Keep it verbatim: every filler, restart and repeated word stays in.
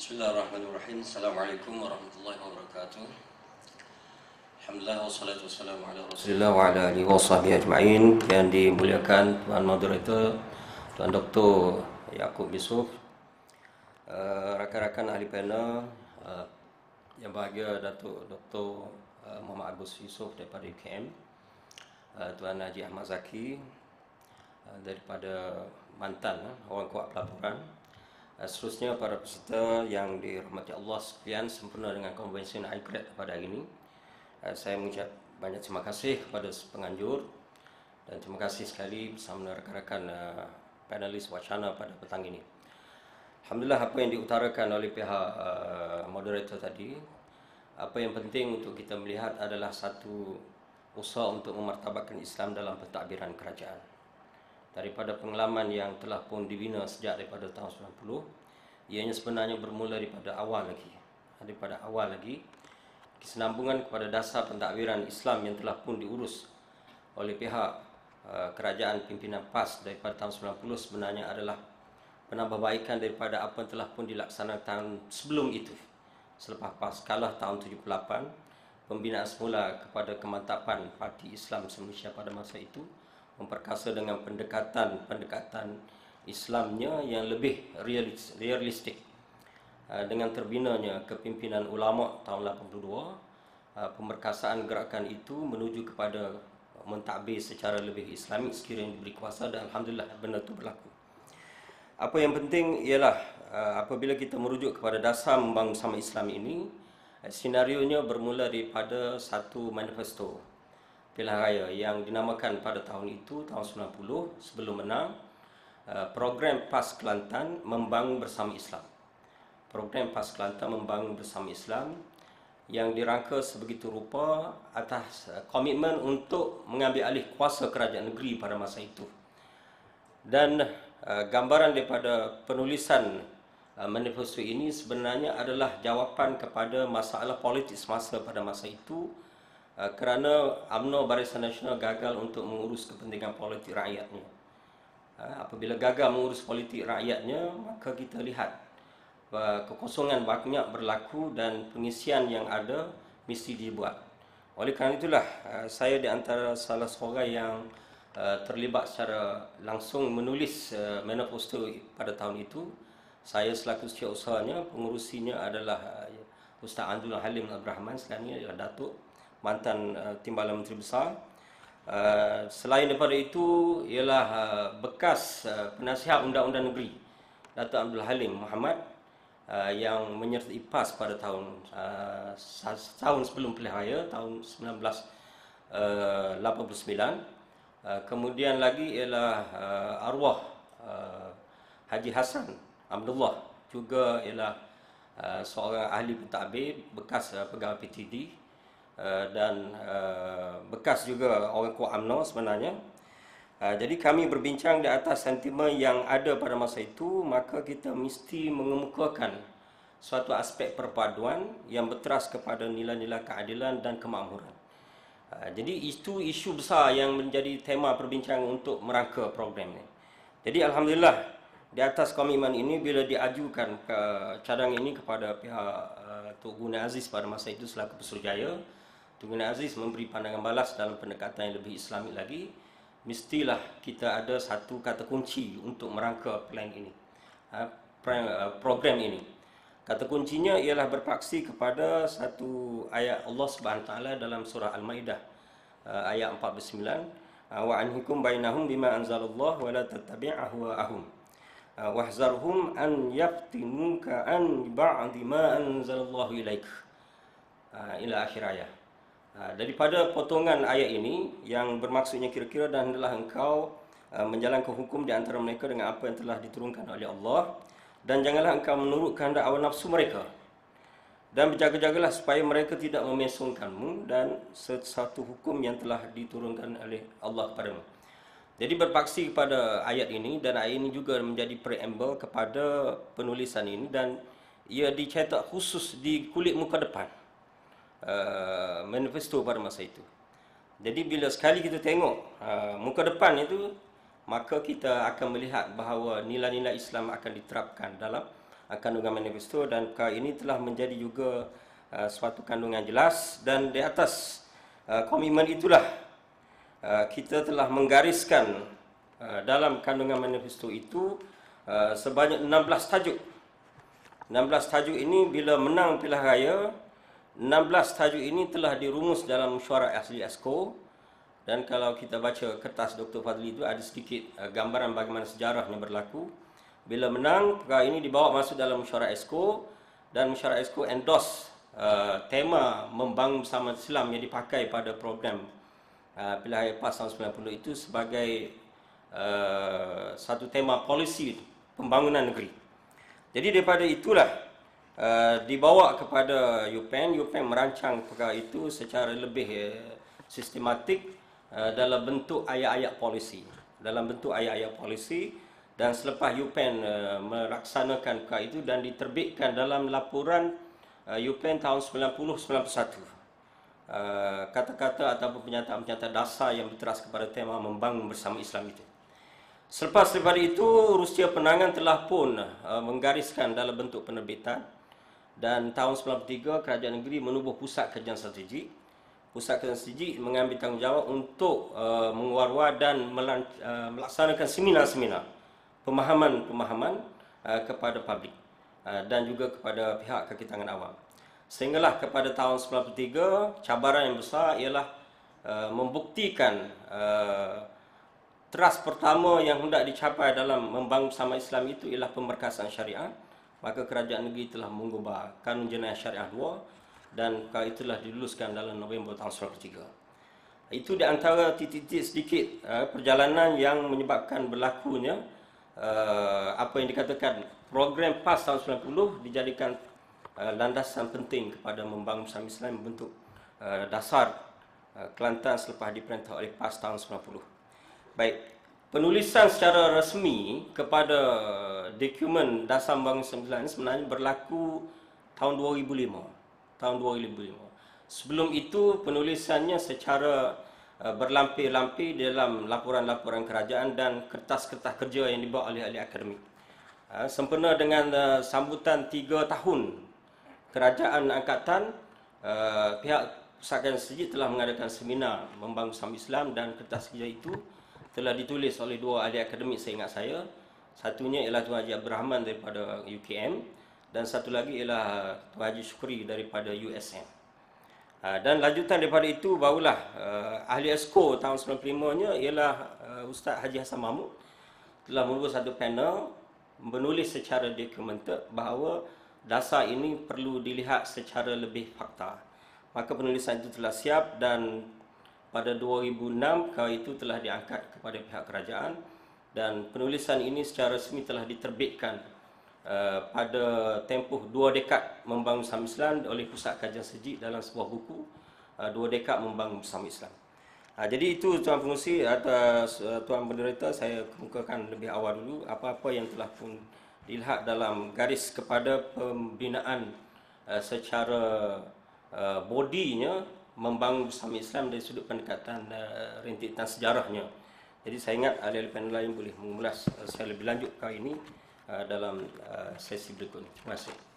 Bismillahirrahmanirrahim. Assalamualaikum warahmatullahi wabarakatuh. Alhamdulillah wassalatu wassalamu ala Rasulillah wa ala alihi wa sahbihi ajma'in. Yang dimuliakan Tuan Moderator, Tuan Doktor Yaakob Yusof, uh, rakan-rakan ahli panel, uh, yang bahagia Datuk Doktor uh, Muhammad Agus Yusof daripada U K M, uh, Tuan Haji Ahmad Zaki uh, daripada Mantan, uh, orang kuat pelaburan. Seterusnya para peserta yang dirahmati Allah sekalian, sempurna dengan konvensi I C R A D pada hari ini. Saya mengucap banyak terima kasih kepada penganjur dan terima kasih sekali bersama rakan-rakan panelis wacana pada petang ini. Alhamdulillah, apa yang diutarakan oleh pihak moderator tadi, apa yang penting untuk kita melihat adalah satu usaha untuk memartabatkan Islam dalam pentadbiran kerajaan. Daripada pengalaman yang telah pun dibina sejak daripada tahun sembilan puluh, ianya sebenarnya bermula daripada awal lagi. Daripada awal lagi, kesinambungan kepada dasar pentadbiran Islam yang telah pun diurus oleh pihak uh, kerajaan pimpinan P A S daripada tahun sembilan puluh sebenarnya adalah penambahbaikan daripada apa yang telah pun dilaksanakan tahun sebelum itu. Selepas P A S kalah tahun tujuh puluh lapan, pembinaan semula kepada kemantapan Parti Islam Malaysia pada masa itu memperkasa dengan pendekatan-pendekatan Islamnya yang lebih realistik. Dengan terbinanya kepimpinan ulama tahun lapan puluh dua, pemerkasaan gerakan itu menuju kepada mentadbir secara lebih Islamik sekiranya diberi kuasa, dan Alhamdulillah benda itu berlaku. Apa yang penting ialah apabila kita merujuk kepada dasar membangun sama Islam ini, senarionya bermula daripada satu manifesto pilihan raya yang dinamakan pada tahun itu, tahun sembilan puluh, sebelum menang, program P A S Kelantan Membangun Bersama Islam. Program P A S Kelantan Membangun Bersama Islam yang dirangka sebegitu rupa atas komitmen untuk mengambil alih kuasa kerajaan negeri pada masa itu. Dan uh, gambaran daripada penulisan uh, manifesto ini sebenarnya adalah jawapan kepada masalah politik semasa pada masa itu, Uh, kerana U M N O Barisan Nasional gagal untuk mengurus kepentingan politik rakyatnya. Uh, apabila gagal mengurus politik rakyatnya, maka kita lihat uh, kekosongan banyak berlaku dan pengisian yang ada mesti dibuat. Oleh kerana itulah uh, saya di antara salah seorang yang uh, terlibat secara langsung menulis uh, manifesto pada tahun itu. Saya selaku setiausahanya, pengurusinya adalah uh, Ustaz Abdul Halim Abdul Rahman, sekarang ini adalah Datuk mantan uh, Timbalan Menteri Besar. Uh, selain daripada itu ialah uh, bekas uh, penasihat Undang-Undang Negeri Datuk Abdul Halim Muhammad, uh, yang menyertai P A S pada tahun uh, tahun sebelum pilihan raya, tahun sembilan belas lapan puluh sembilan. Uh, kemudian lagi ialah uh, arwah uh, Haji Hassan Abdullah, juga ialah uh, seorang ahli pentadbir, bekas uh, pegawai P T D. Uh, dan uh, bekas juga orang kuat U M N O sebenarnya. Uh, jadi kami berbincang di atas sentimen yang ada pada masa itu, maka kita mesti mengemukakan suatu aspek perpaduan yang berteras kepada nilai-nilai keadilan dan kemakmuran. Uh, jadi itu isu besar yang menjadi tema perbincangan untuk merangka program ini. Jadi Alhamdulillah, di atas komitmen ini, bila diajukan ke cadangan ini kepada pihak uh, Tok Guni Aziz pada masa itu selaku Pesuruhjaya, Tok Guni Aziz memberi pandangan balas dalam pendekatan yang lebih Islamik lagi. Mestilah kita ada satu kata kunci untuk merangka plan ini, program ini. Kata kuncinya ialah berpaksi kepada satu ayat Allah Subhanahu Wa Taala dalam surah Al-Maidah ayat empat puluh sembilan, wa anhikum bainahum bima anzalallah wa la tattabi' ahwa'ahum wahzarhum an yaftinuka an ba'di ma anzalallahu ilaik, ila akhir ayat. Daripada potongan ayat ini yang bermaksudnya kira-kira, dan hendaklah engkau menjalankan hukum di antara mereka dengan apa yang telah diturunkan oleh Allah, dan janganlah engkau menurut kehendak hawa nafsu mereka, dan berjaga-jagalah supaya mereka tidak memesongkanmu dan sesuatu hukum yang telah diturunkan oleh Allah kepadamu. Jadi berpaksi kepada ayat ini, dan ayat ini juga menjadi preamble kepada penulisan ini, dan ia dicetak khusus di kulit muka depan Uh, manifesto pada masa itu. Jadi bila sekali kita tengok uh, muka depan itu, maka kita akan melihat bahawa nilai-nilai Islam akan diterapkan dalam uh, kandungan manifesto, dan perkara ini telah menjadi juga uh, suatu kandungan jelas, dan di atas uh, komitmen itulah uh, kita telah menggariskan uh, dalam kandungan manifesto itu uh, sebanyak enam belas tajuk. enam belas tajuk ini bila menang pilihan raya, enam belas tajuk ini telah dirumus dalam mesyuarat ahli Exco. Dan kalau kita baca kertas Doktor Fadli itu ada sedikit uh, gambaran bagaimana sejarahnya berlaku. Bila menang, perkara ini dibawa masuk dalam mesyuarat Exco, dan mesyuarat Exco endorse uh, tema membangun bersama Islam yang dipakai pada program uh, pilihan raya PAS tahun sembilan puluh itu sebagai uh, satu tema polisi pembangunan negeri. Jadi daripada itulah uh, dibawa kepada U P N. U P N merancang perkara itu secara lebih uh, sistematik uh, dalam bentuk ayat-ayat polisi. Dalam bentuk ayat-ayat polisi, dan selepas U P N uh, melaksanakan perkara itu dan diterbitkan dalam laporan uh, U P N tahun sembilan puluh sembilan puluh satu. Uh, kata-kata ataupun pernyataan-pernyataan dasar yang berteras kepada tema membangun bersama Islam itu. Selepas daripada itu, Rusia Penangan telah pun uh, menggariskan dalam bentuk penerbitan, dan tahun sembilan puluh tiga kerajaan negeri menubuh pusat kajian strategik. Pusat kajian strategik mengambil tanggungjawab untuk uh, mengwar-war dan melan- uh, melaksanakan seminar-seminar pemahaman-pemahaman uh, kepada publik uh, dan juga kepada pihak kaki tangan awam. Sehinggalah kepada tahun sembilan puluh tiga, cabaran yang besar ialah uh, membuktikan uh, teras pertama yang hendak dicapai dalam membangun bersama Islam itu ialah pemerkasaan syariah. Maka kerajaan negeri telah mengubah Kanun Jenayah Syariah dua, dan perkara itulah diluluskan dalam November tahun sembilan puluh tiga. Itu di antara titik-titik sedikit uh, perjalanan yang menyebabkan berlakunya uh, apa yang dikatakan program PAS tahun sembilan puluh dijadikan uh, landasan penting kepada membangun bersama Islam, membentuk uh, dasar uh, Kelantan selepas diperintah oleh PAS tahun sembilan puluh. Baik, penulisan secara rasmi kepada dokumen dasar membangun sembilan sebenarnya berlaku tahun dua ribu lima. Tahun dua ribu lima. Sebelum itu penulisannya secara uh, berlampir-lampir dalam laporan-laporan kerajaan dan kertas-kertas kerja yang dibuat oleh ahli akademik. Uh, sempena dengan uh, sambutan tiga tahun kerajaan angkatan, uh, pihak Pusat Kajian Strategik telah mengadakan seminar membangun bersama Islam, dan kertas kerja itu telah ditulis oleh dua ahli akademik seingat saya. Satunya ialah Tuan Haji Abdul Rahman daripada U K M, dan satu lagi ialah Tuan Haji Syukri daripada U S M. Dan lanjutan daripada itu barulah uh, ahli Exco tahun sembilan puluh lima-nya ialah uh, Ustaz Haji Hassan Mahmud telah membuat satu panel menulis secara dokumented bahawa dasar ini perlu dilihat secara lebih fakta. Maka penulisan itu telah siap, dan pada dua ribu enam perkara itu telah diangkat kepada pihak kerajaan, dan penulisan ini secara resmi telah diterbitkan uh, pada tempoh dua dekad membangun bersama Islam oleh Pusat Kajian Strategik dalam sebuah buku uh, dua dekad membangun bersama Islam. Uh, jadi itu Tuan Pengerusi, atas uh, Tuan Penderita saya kemukakan lebih awal dulu apa-apa yang telah pun dilihat dalam garis kepada pembinaan uh, secara uh, bodinya membangun bersama Islam dari sudut pendekatan uh, rintitan sejarahnya. Jadi saya ingat ahli-ahli panel lain boleh mengulas uh, saya lebih lanjut kali ini uh, dalam uh, sesi berikut ini. Terima kasih.